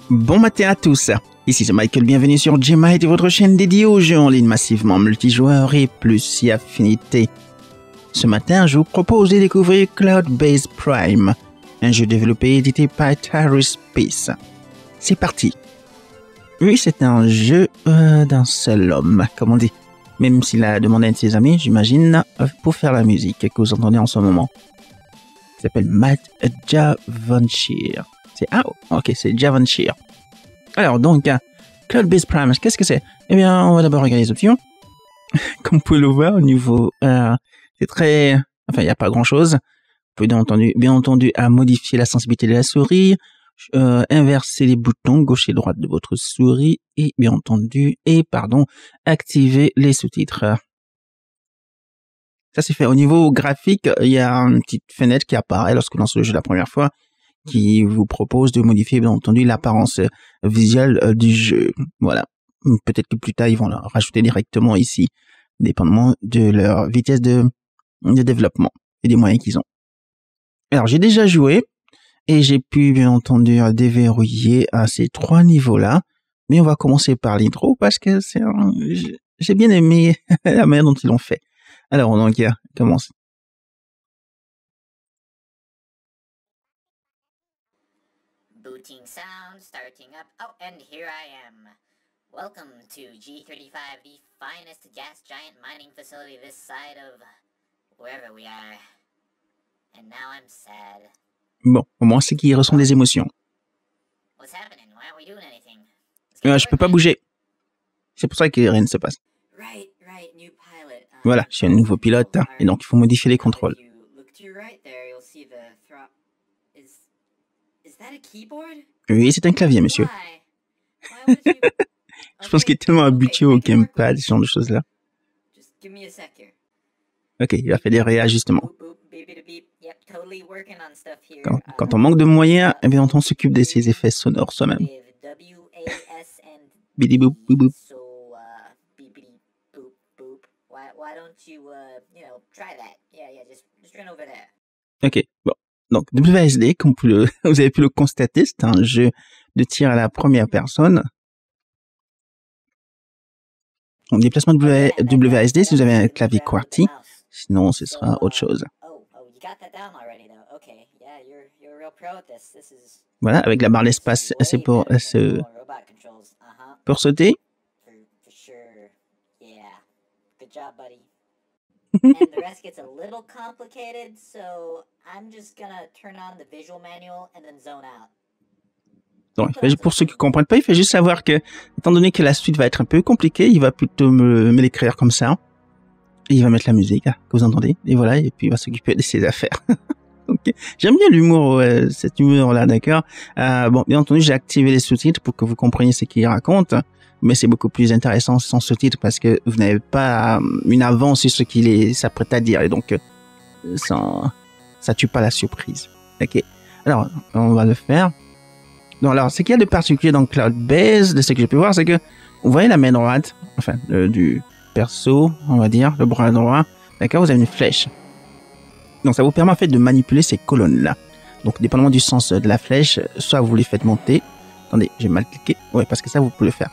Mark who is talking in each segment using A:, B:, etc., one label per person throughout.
A: Bon matin à tous, ici c'est Michael, bienvenue sur Gmite, votre chaîne dédiée aux jeux en ligne massivement multijoueurs et plus si affinité. Ce matin, je vous propose de découvrir Cloud Base Prime, un jeu développé et édité par TerraSpace. C'est parti. Oui, c'est un jeu d'un seul homme, comme on dit. Même s'il a demandé à un de ses amis, j'imagine, pour faire la musique que vous entendez en ce moment. Il s'appelle Matt Javanshire. C'est Javanshire. Alors donc, Cloud Base Prime, qu'est-ce que c'est? Eh bien, on va d'abord regarder les options. Comme vous pouvez le voir, au niveau, c'est très, enfin, il n'y a pas grand-chose. Vous pouvez bien entendu, modifier la sensibilité de la souris, inverser les boutons gauche et droite de votre souris et bien entendu, activer les sous-titres. Ça c'est fait. Au niveau graphique, il y a une petite fenêtre qui apparaît lorsque vous lancez le jeu la première fois, qui vous propose de modifier bien entendu l'apparence visuelle du jeu. Voilà. Peut-être que plus tard ils vont le rajouter directement ici, dépendamment de leur vitesse de développement et des moyens qu'ils ont. Alors j'ai déjà joué et j'ai pu bien entendu déverrouiller ces trois niveaux-là, mais on va commencer par l'intro parce que j'ai bien aimé la manière dont ils l'ont fait. Alors donc commence.
B: Booting sound, starting up. Oh, and here I am. Welcome to G35, the finest gas giant mining facility this side of wherever we are. And now I'm sad.
A: Bon, au moins c'est qu'ils ressentent des émotions.
B: What's happening? Why aren't we doing anything?
A: Je peux pas bouger. C'est pour ça que rien ne se passe.
B: Right, new pilot.
A: Voilà, je suis un nouveau pilote et donc il faut modifier les contrôles. Oui, c'est un clavier, monsieur. Je pense qu'il est tellement habitué au gamepad, ce genre de choses-là. Ok, il a fait des réajustements. Quand on manque de moyens, eh bien, on s'occupe de ces effets sonores soi-même. Bidi boop boop boop. Ok, bon. Donc, WASD, comme vous avez pu le constater, c'est un jeu de tir à la première personne. Donc, déplacement WASD, si vous avez un clavier QWERTY, sinon ce sera autre chose. Voilà, avec la barre d'espace, c'est pour sauter.
B: And the rest gets a little complicated, so I'm just gonna turn on the visual manual and then zone out.
A: Donc, pour ceux qui ne comprennent pas, il fait juste savoir que, étant donné que la suite va être un peu compliquée, il va plutôt me l'écrire comme ça. Et il va mettre la musique, que vous entendez. Et voilà, et puis il va s'occuper de ses affaires. Okay. J'aime bien l'humour, cet humour-là, d'accord. Bon, bien entendu, j'ai activé les sous-titres pour que vous compreniez ce qu'il raconte. Mais c'est beaucoup plus intéressant sans sous-titres parce que vous n'avez pas une avance sur ce qu'il s'apprête à dire. Et donc, ça tue pas la surprise. Ok. Alors, on va le faire. Donc, alors, ce qu'il y a de particulier dans Cloud Base, de ce que j'ai pu voir, c'est que vous voyez la main droite, enfin, du perso, on va dire, le bras droit. D'accord, vous avez une flèche. Donc, ça vous permet en fait de manipuler ces colonnes-là. Donc, dépendamment du sens de la flèche, soit vous les faites monter. Attendez, j'ai mal cliqué. Ouais, parce que ça, vous pouvez le faire.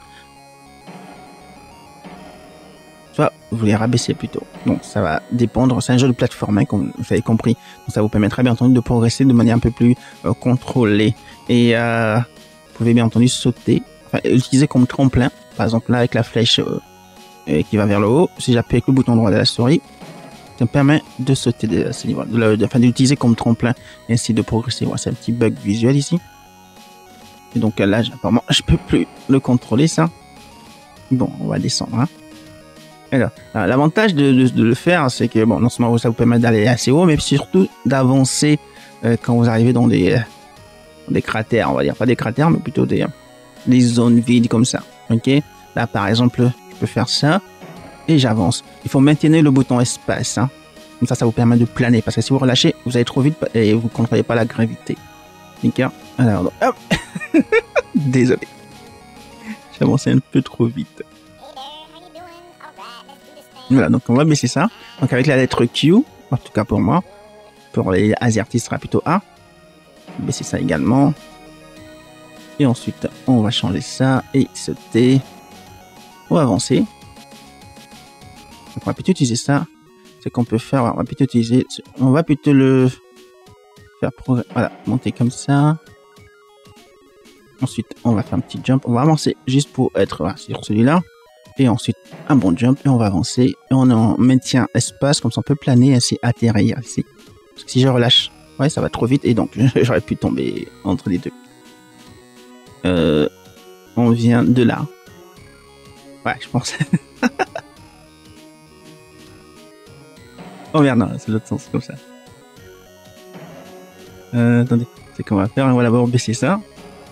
A: Soit vous les rabaissez plutôt. Donc ça va dépendre, c'est un jeu de plateforme, comme vous avez compris. Donc ça vous permettra bien entendu de progresser de manière un peu plus contrôlée. Et vous pouvez bien entendu sauter, enfin utiliser comme tremplin. Par exemple là avec la flèche qui va vers le haut, si j'appuie avec le bouton droit de la souris, ça me permet de sauter de ce niveau, d'utiliser comme tremplin et ainsi de progresser. Voilà, c'est un petit bug visuel ici. Et donc là, apparemment, je peux plus le contrôler ça. Bon, on va descendre. Hein. Alors, l'avantage de le faire, c'est que bon, non seulement ça vous permet d'aller assez haut, mais surtout d'avancer quand vous arrivez dans des cratères, on va dire, pas des cratères, mais plutôt des zones vides comme ça. Ok, là par exemple, je peux faire ça et j'avance. Il faut maintenir le bouton espace, hein. Comme ça vous permet de planer, parce que si vous relâchez, vous allez trop vite et vous ne contrôlez pas la gravité. D'accord. Alors, donc, hop. Désolé, j'ai avancé un peu trop vite. Voilà, donc on va baisser ça. Donc avec la lettre Q, en tout cas pour moi, pour les AZERTY, ce sera plutôt A. Baisser ça également. Et ensuite, on va changer ça et sauter. On va avancer. Donc, on va plutôt utiliser ça. Ce qu'on peut faire, on va plutôt utiliser... On va plutôt le faire... Voilà, monter comme ça. Ensuite, on va faire un petit jump. On va avancer juste pour être sur celui-là. Et ensuite, un bon jump. Et on va avancer. Et on en maintient espace. Comme ça, on peut planer ainsi atterrir ici. Parce que si je relâche, ouais, ça va trop vite. Et donc, j'aurais pu tomber entre les deux. On vient de là. Ouais, je pense. Oh merde, non, c'est l'autre sens, comme ça. Attendez, c'est qu'on va faire. On va d'abord baisser ça.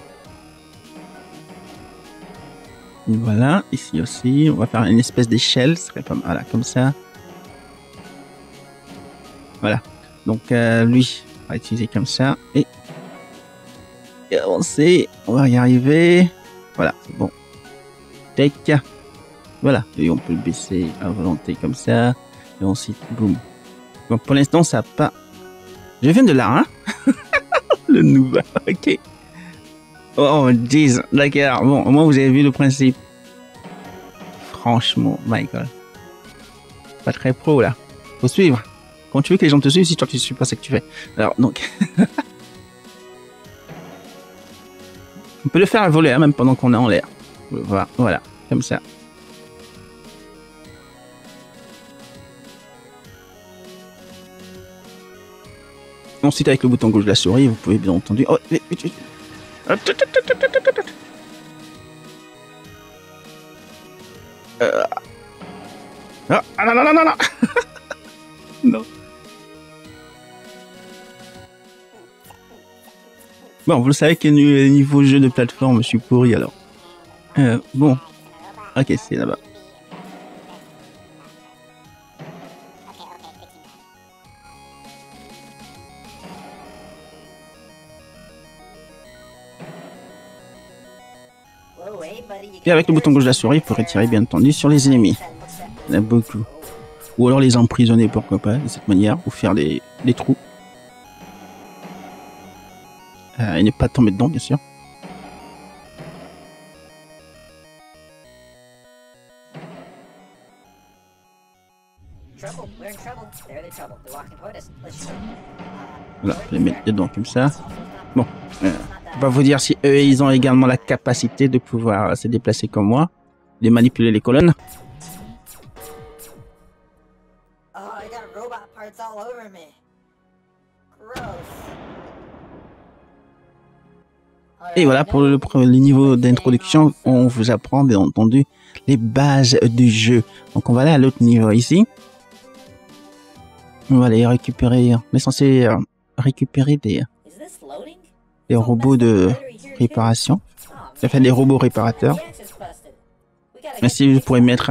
A: Et voilà, ici aussi, on va faire une espèce d'échelle. Ce serait pas mal, voilà, comme ça. Voilà. Donc, lui, on va utiliser comme ça. Et avancer. On va y arriver. Voilà, c'est bon. Take. Voilà. Et on peut le baisser à volonté comme ça. Et ensuite, boum. Bon, pour l'instant, ça n'a pas... Je viens de là, hein. Le nouveau. Ok. Oh, jeez. D'accord. Bon, au moins, vous avez vu le principe. Franchement, Michael. Pas très pro, là. Faut suivre. Quand tu veux que les gens te suivent, si toi, tu ne suis pas ce que tu fais. Alors, donc... On peut le faire voler, hein, même pendant qu'on est en l'air. Voilà, comme ça. Ensuite, avec le bouton gauche de la souris, vous pouvez bien entendu... Oh, vite, vite, vite. Ah, non, non, non, non, non. Non. Bon, vous le savez que niveau jeu de plateforme, je suis pourri alors. Bon. Ok, c'est là-bas. Et avec le bouton gauche de la souris, il faut retirer bien entendu sur les ennemis. Il y en a beaucoup. Ou alors les emprisonner, pourquoi pas, de cette manière, ou faire des trous. Et ne pas tomber dedans, bien sûr. Voilà, je vais les mettre dedans comme ça. Bon, on va vous dire si eux, ils ont également la capacité de pouvoir se déplacer comme moi, de manipuler les colonnes. Et voilà, pour le niveau d'introduction, on vous apprend bien entendu les bases du jeu. Donc on va aller à l'autre niveau ici. On va aller récupérer, on est censé récupérer des robots de réparation. Ça fait des robots réparateurs. Mais si vous pourrez mettre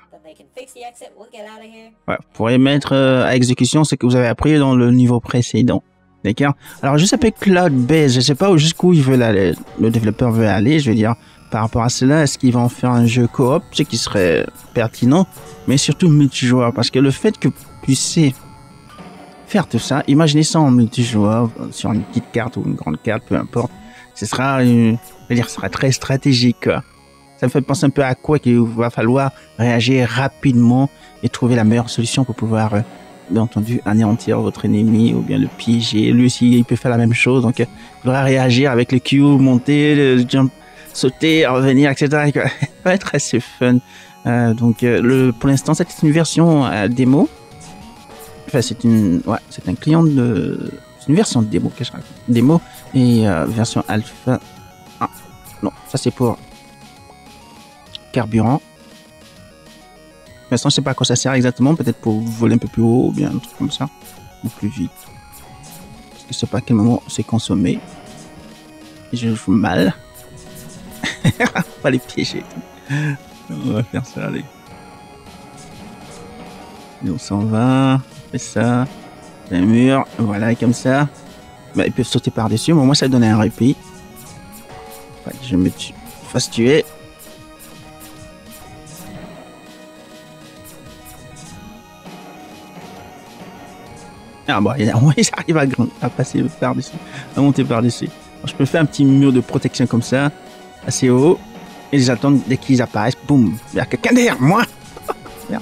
A: ouais, vous pourrez mettre à exécution ce que vous avez appris dans le niveau précédent. D'accord. Alors juste avec Cloud-Base, je sais pas jusqu'où il veut aller, le développeur veut aller. Je veux dire, par rapport à cela, est-ce qu'ils vont faire un jeu coop, ce qui serait pertinent, mais surtout multijoueur, parce que le fait que vous puissiez faire tout ça, imaginez ça en multijoueur sur une petite carte ou une grande carte, peu importe, ce sera, je veux dire, ce sera très stratégique, quoi. Ça me fait penser un peu à quoi qu'il va falloir réagir rapidement et trouver la meilleure solution pour pouvoir bien entendu anéantir votre ennemi ou bien le piéger. Lui aussi il peut faire la même chose, donc il faudra réagir avec le Q, monter, le jump, sauter, revenir, etc. Ça va être assez fun. Donc pour l'instant c'est une version démo. Enfin c'est un client de, c'est une version de démo que je raconte. Démo et version alpha. Ah non, ça c'est pour carburant. Pour l'instant, je sais pas à quoi ça sert exactement. Peut-être pour voler un peu plus haut ou bien un truc comme ça. Ou plus vite. Parce que je sais pas à quel moment c'est consommé. Et je joue mal. Pas les piéger. On va faire ça, allez. Et on s'en va. On fait ça. Un mur. Voilà, comme ça. Bah, ils peuvent sauter par-dessus. Mais moi, ça donnait un répit. Ouais, je me fasse tuer. Ah bon, ils arrivent à passer par-dessus, à monter par-dessus. je peux faire un petit mur de protection comme ça, assez haut, et j'attends dès qu'ils apparaissent, boum, il y a quelqu'un derrière moi. Merde.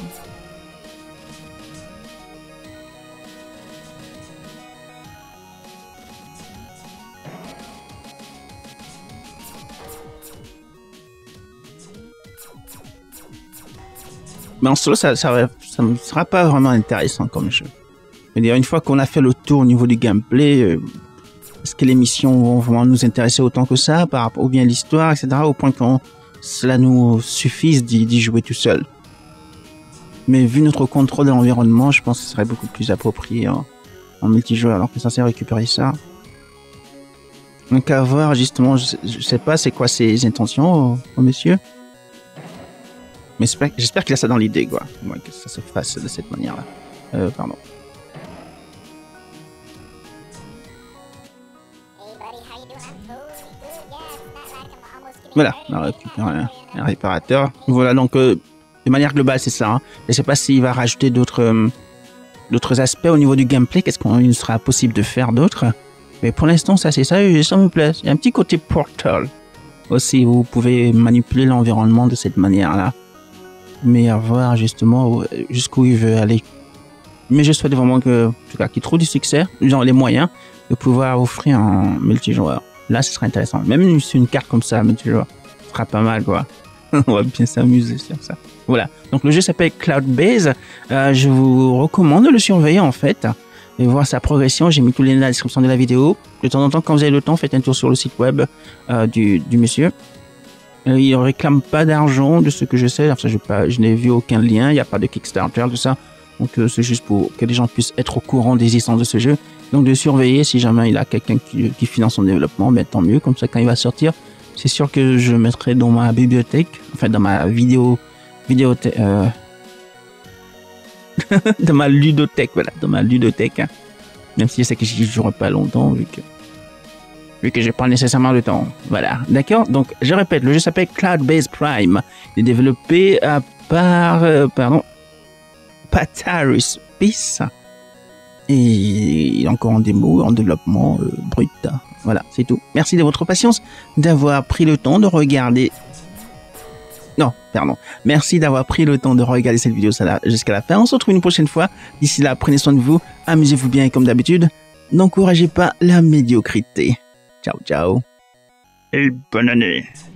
A: Mais en solo, ça ne sera pas vraiment intéressant comme jeu. Je veux dire, une fois qu'on a fait le tour au niveau du gameplay, est-ce que les missions vont vraiment nous intéresser autant que ça, par rapport, ou bien l'histoire, etc., au point que cela nous suffise d'y jouer tout seul. Mais vu notre contrôle de l'environnement, je pense que ce serait beaucoup plus approprié en multijoueur, alors que c'est censé récupérer ça. Donc à voir, justement, je sais pas c'est quoi ses intentions, au monsieur. Mais j'espère qu'il a ça dans l'idée, quoi. Ouais, que ça se fasse de cette manière-là. Pardon. Voilà, on a récupéré un réparateur. Voilà, donc de manière globale, c'est ça. Hein. Je ne sais pas s'il va rajouter d'autres aspects au niveau du gameplay. Qu'est-ce qu'il sera possible de faire d'autre? Mais pour l'instant, ça c'est ça et ça me plaît. Il y a un petit côté Portal aussi. Vous pouvez manipuler l'environnement de cette manière-là. Mais à voir justement jusqu'où il veut aller. Mais je souhaite vraiment que, en tout cas, qu'il trouve du succès, genre les moyens de pouvoir offrir un multijoueur. Là, ce serait intéressant. Même sur une carte comme ça, multijoueur, ce sera pas mal, quoi. On va bien s'amuser sur ça. Voilà. Donc, le jeu s'appelle Cloud Base. Je vous recommande de le surveiller, en fait, et voir sa progression. J'ai mis tous les liens dans la description de la vidéo. De temps en temps, quand vous avez le temps, faites un tour sur le site web du monsieur. Il ne réclame pas d'argent de ce que je sais. Enfin, je n'ai vu aucun lien. Il n'y a pas de Kickstarter, tout ça. Donc, c'est juste pour que les gens puissent être au courant des existences de ce jeu. Donc, de surveiller si jamais il a quelqu'un qui finance son développement, ben, tant mieux. Comme ça, quand il va sortir, c'est sûr que je le mettrai dans ma bibliothèque. Enfin, dans ma vidéothèque. Dans ma ludothèque, voilà. Dans ma ludothèque. Hein. Même si je sais que j'y jouerai pas longtemps, vu que j'ai pas nécessairement le temps. Voilà, d'accord. Donc, je répète, le jeu s'appelle Cloud Base Prime. Il est développé par, Patarus Peace. Et il est encore en démo, en développement brut. Voilà, c'est tout. Merci de votre patience, d'avoir pris le temps de regarder. Non, pardon. Merci d'avoir pris le temps de regarder cette vidéo jusqu'à la fin. On se retrouve une prochaine fois. D'ici là, prenez soin de vous, amusez-vous bien et comme d'habitude, n'encouragez pas la médiocrité. Ciao, ciao. Et bonne année.